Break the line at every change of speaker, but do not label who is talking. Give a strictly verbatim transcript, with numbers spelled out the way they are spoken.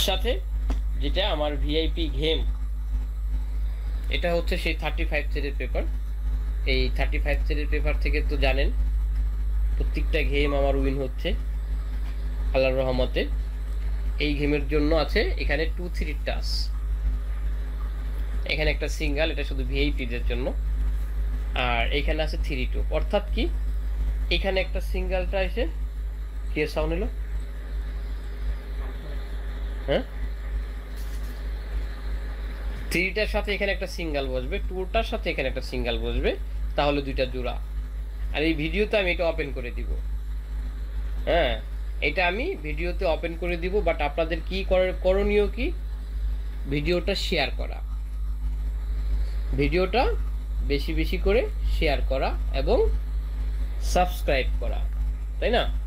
সাথে যেটা আমার ভিআইপি গেম, এটা হচ্ছে সেই থার্টি ফাইভ থ্রেডের পেপার। এই থার্টি ফাইভ থ্রেডের পেপার থেকে তো জানেন প্রত্যেকটা গেম আমার উইন হচ্ছে আল্লাহর রহমতে। এই গেমের জন্য আছে এখানে টু থ্রি টাচ, এখানে একটা সিঙ্গেল, এটা শুধু ভিআইপিদের জন্য। আর এখানে আছে থ্রি টু, অর্থাৎ কি এখানে একটা সিঙ্গেলটা এসে কি সাউন্ড এলো, হ্যাঁ থ্রিটার সাথে এখানে একটা সিঙ্গেল বসবে, টুটার সাথে এখানে একটা সিঙ্গেল বসবে, তাহলে দুইটা জোড়া। আর এই ভিডিওতে আমি এটা ওপেন করে দিব, হ্যাঁ এটা আমি ভিডিওতে ওপেন করে দিব। বাট আপনাদের কি করণীয়, কি ভিডিওটা শেয়ার করা, ভিডিওটা বেশি বেশি করে শেয়ার করা এবং সাবস্ক্রাইব করা, তাই না?